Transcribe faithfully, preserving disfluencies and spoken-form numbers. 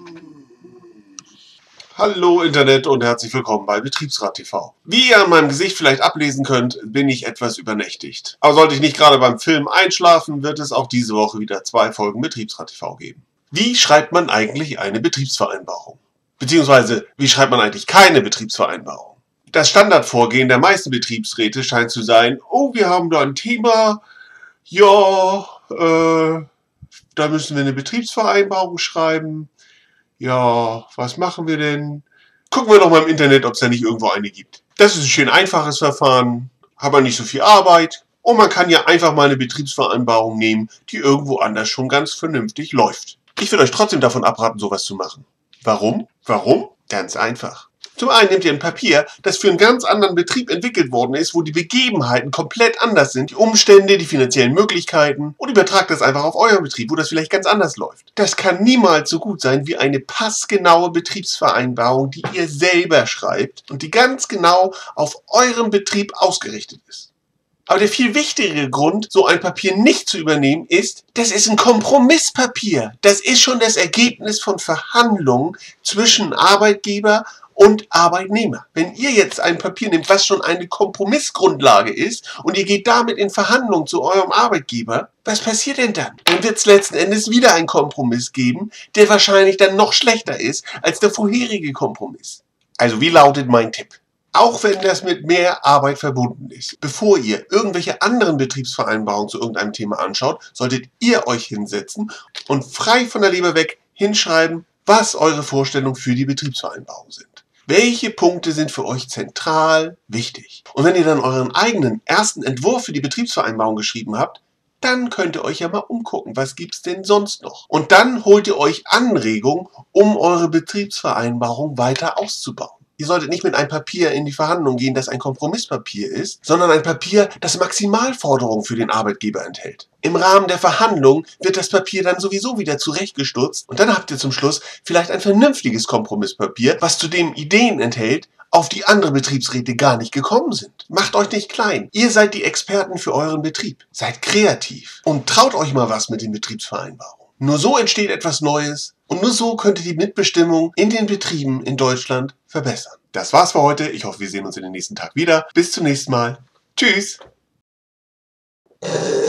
Hallo Internet und herzlich willkommen bei Betriebsrat T V. Wie ihr an meinem Gesicht vielleicht ablesen könnt, bin ich etwas übernächtigt. Aber sollte ich nicht gerade beim Film einschlafen, wird es auch diese Woche wieder zwei Folgen Betriebsrat T V geben. Wie schreibt man eigentlich eine Betriebsvereinbarung? Beziehungsweise, wie schreibt man eigentlich keine Betriebsvereinbarung? Das Standardvorgehen der meisten Betriebsräte scheint zu sein, oh, wir haben da ein Thema, ja, äh, da müssen wir eine Betriebsvereinbarung schreiben. Ja, was machen wir denn? Gucken wir doch mal im Internet, ob es da nicht irgendwo eine gibt. Das ist ein schön einfaches Verfahren, hat man nicht so viel Arbeit und man kann ja einfach mal eine Betriebsvereinbarung nehmen, die irgendwo anders schon ganz vernünftig läuft. Ich will euch trotzdem davon abraten, sowas zu machen. Warum? Warum? Ganz einfach. Zum einen nehmt ihr ein Papier, das für einen ganz anderen Betrieb entwickelt worden ist, wo die Begebenheiten komplett anders sind, die Umstände, die finanziellen Möglichkeiten, und übertragt das einfach auf euren Betrieb, wo das vielleicht ganz anders läuft. Das kann niemals so gut sein wie eine passgenaue Betriebsvereinbarung, die ihr selber schreibt und die ganz genau auf euren Betrieb ausgerichtet ist. Aber der viel wichtigere Grund, so ein Papier nicht zu übernehmen, ist, das ist ein Kompromisspapier. Das ist schon das Ergebnis von Verhandlungen zwischen Arbeitgeber und Arbeitnehmer. Wenn ihr jetzt ein Papier nehmt, was schon eine Kompromissgrundlage ist und ihr geht damit in Verhandlungen zu eurem Arbeitgeber, was passiert denn dann? Dann wird es letzten Endes wieder einen Kompromiss geben, der wahrscheinlich dann noch schlechter ist als der vorherige Kompromiss. Also wie lautet mein Tipp? Auch wenn das mit mehr Arbeit verbunden ist. Bevor ihr irgendwelche anderen Betriebsvereinbarungen zu irgendeinem Thema anschaut, solltet ihr euch hinsetzen und frei von der Leber weg hinschreiben, was eure Vorstellungen für die Betriebsvereinbarung sind. Welche Punkte sind für euch zentral wichtig? Und wenn ihr dann euren eigenen ersten Entwurf für die Betriebsvereinbarung geschrieben habt, dann könnt ihr euch ja mal umgucken, was gibt's denn sonst noch? Und dann holt ihr euch Anregungen, um eure Betriebsvereinbarung weiter auszubauen. Ihr solltet nicht mit einem Papier in die Verhandlung gehen, das ein Kompromisspapier ist, sondern ein Papier, das Maximalforderungen für den Arbeitgeber enthält. Im Rahmen der Verhandlung wird das Papier dann sowieso wieder zurechtgestutzt und dann habt ihr zum Schluss vielleicht ein vernünftiges Kompromisspapier, was zudem Ideen enthält, auf die andere Betriebsräte gar nicht gekommen sind. Macht euch nicht klein. Ihr seid die Experten für euren Betrieb. Seid kreativ und traut euch mal was mit den Betriebsvereinbarungen. Nur so entsteht etwas Neues und nur so könnt ihr die Mitbestimmung in den Betrieben in Deutschland verbessern. Das war's für heute. Ich hoffe, wir sehen uns in den nächsten Tag wieder. Bis zum nächsten Mal. Tschüss.